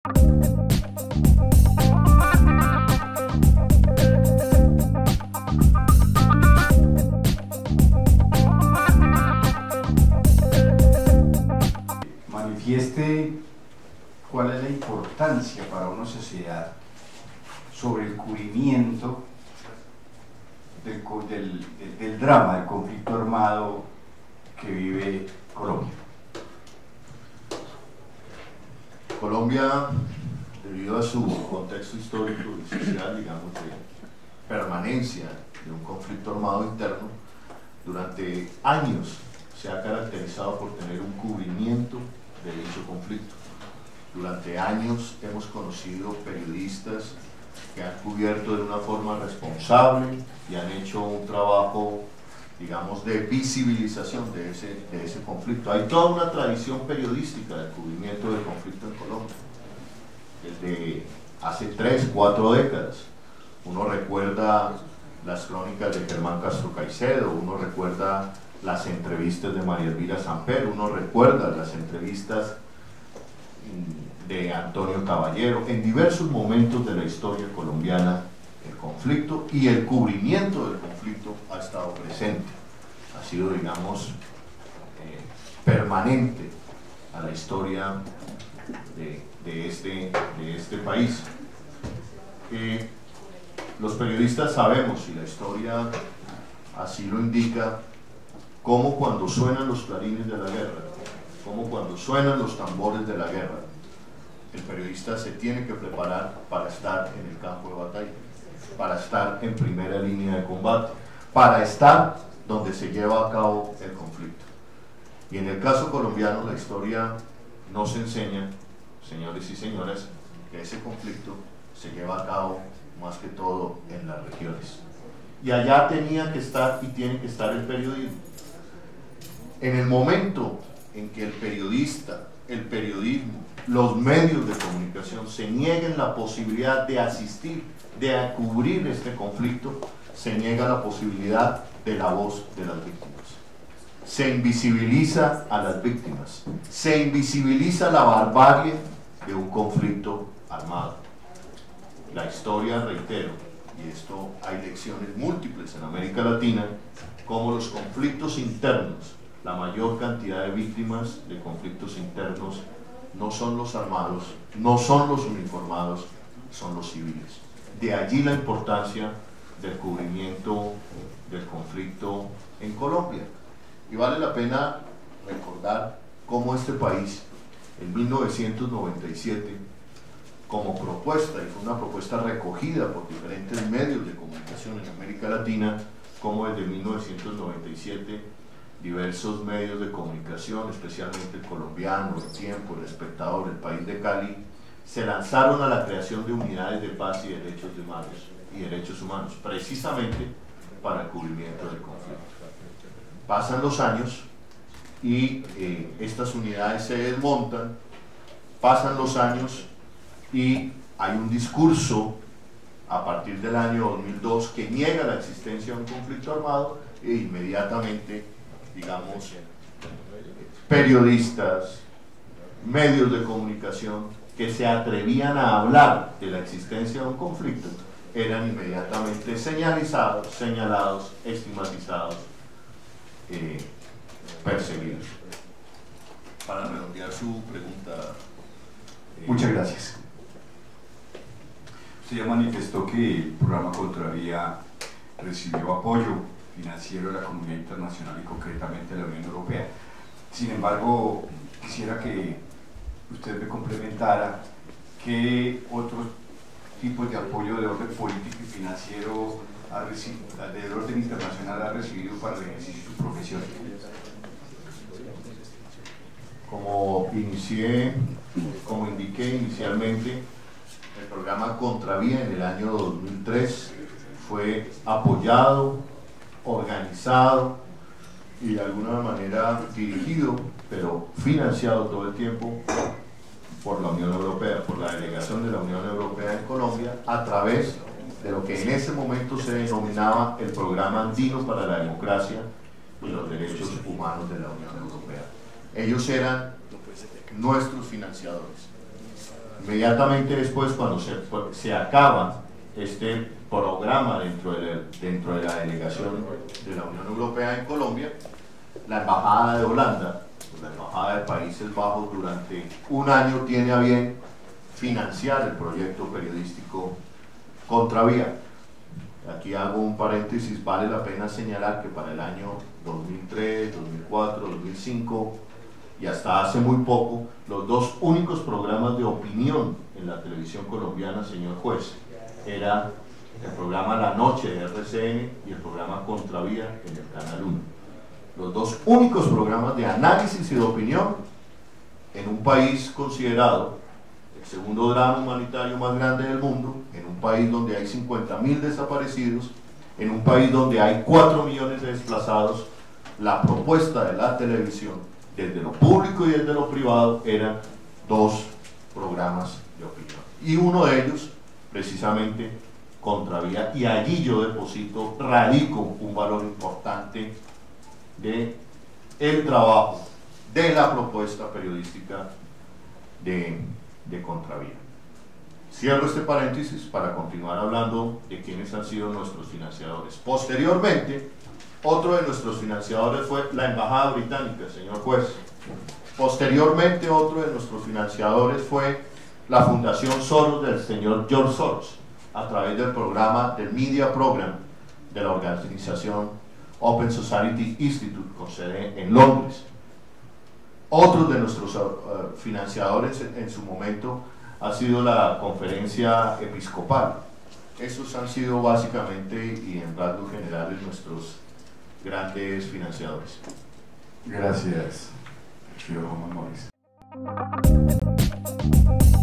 Manifieste cuál es la importancia para una sociedad sobre el cubrimiento del drama, del conflicto armado que vive Colombia. Colombia, debido a su contexto histórico y social, digamos, de permanencia de un conflicto armado interno, durante años se ha caracterizado por tener un cubrimiento de dicho conflicto. Durante años hemos conocido periodistas que han cubierto de una forma responsable y han hecho un trabajo, digamos, de visibilización de ese conflicto. Hay toda una tradición periodística del cubrimiento del conflicto en Colombia, desde hace 3, 4 décadas. Uno recuerda las crónicas de Germán Castro Caicedo, uno recuerda las entrevistas de María Elvira Samper, uno recuerda las entrevistas de Antonio Caballero. En diversos momentos de la historia colombiana el conflicto y el cubrimiento del conflicto ha estado presente, ha sido, digamos, permanente a la historia de este país. Los periodistas sabemos, y la historia así lo indica, cómo cuando suenan los clarines de la guerra, cómo cuando suenan los tambores de la guerra, el periodista se tiene que preparar para estar en el campo de batalla, para estar en primera línea de combate, para estar donde se lleva a cabo el conflicto. Y en el caso colombiano la historia nos enseña, señores y señoras, que ese conflicto se lleva a cabo más que todo en las regiones. Y allá tenía que estar y tiene que estar el periodismo. En el momento en que el periodista, el periodismo, los medios de comunicación se nieguen la posibilidad de asistir, de cubrir este conflicto, se niega la posibilidad de la voz de las víctimas. Se invisibiliza a las víctimas, se invisibiliza la barbarie de un conflicto armado. La historia, reitero, y esto hay lecciones múltiples en América Latina, como los conflictos internos, la mayor cantidad de víctimas de conflictos internos no son los armados, no son los uniformados, son los civiles. De allí la importancia del cubrimiento del conflicto en Colombia. Y vale la pena recordar cómo este país, en 1997, como propuesta, y fue una propuesta recogida por diferentes medios de comunicación en América Latina, como desde 1997 diversos medios de comunicación, especialmente el colombiano, El Tiempo, El Espectador, El País de Cali, se lanzaron a la creación de unidades de paz y derechos humanos, precisamente para el cubrimiento del conflicto. Pasan los años y estas unidades se desmontan, pasan los años y hay un discurso a partir del año 2002 que niega la existencia de un conflicto armado e inmediatamente, digamos, periodistas, medios de comunicación que se atrevían a hablar de la existencia de un conflicto eran inmediatamente señalados, estigmatizados, perseguidos. Para redondear su pregunta. Muchas gracias. Usted ya manifestó que el programa Contravía recibió apoyo financiero de la comunidad internacional y concretamente de la Unión Europea. Sin embargo, quisiera que usted me complementara qué otros tipos de apoyo de orden político y financiero de orden internacional ha recibido para el ejercicio de su profesión. Como indiqué inicialmente, el programa Contravía en el año 2003 fue apoyado, organizado y de alguna manera dirigido, pero financiado todo el tiempo por la Unión Europea, por la delegación de la Unión Europea en Colombia, a través de lo que en ese momento se denominaba el Programa Andino para la Democracia y los Derechos Humanos de la Unión Europea. Ellos eran nuestros financiadores. Inmediatamente después, cuando se acaba este programa dentro de la delegación de la Unión Europea en Colombia, la Embajada de Holanda, la Embajada de Países Bajos, durante un año tiene a bien financiar el proyecto periodístico Contravía. Aquí hago un paréntesis, vale la pena señalar que para el año 2003, 2004, 2005 y hasta hace muy poco, los dos únicos programas de opinión en la televisión colombiana, señor juez, era el programa La Noche de RCN y el programa Contravía en el Canal 1. Los dos únicos programas de análisis y de opinión en un país considerado el segundo drama humanitario más grande del mundo, en un país donde hay 50.000 desaparecidos, en un país donde hay 4 millones de desplazados. La propuesta de la televisión, desde lo público y desde lo privado, eran dos programas de opinión. Y uno de ellos, precisamente, Contravía, y allí yo deposito, radico un valor importante de el trabajo, de la propuesta periodística de Contravía. Cierro este paréntesis para continuar hablando de quiénes han sido nuestros financiadores. Posteriormente, otro de nuestros financiadores fue la Embajada Británica, señor juez. Posteriormente, otro de nuestros financiadores fue la Fundación Soros del señor George Soros, a través del programa, del Media Program de la organización Open Society Institute, con sede en Londres. Otros de nuestros financiadores en su momento ha sido la Conferencia Episcopal. Esos han sido básicamente y en rasgos generales nuestros grandes financiadores. Gracias, Río Juan Morris.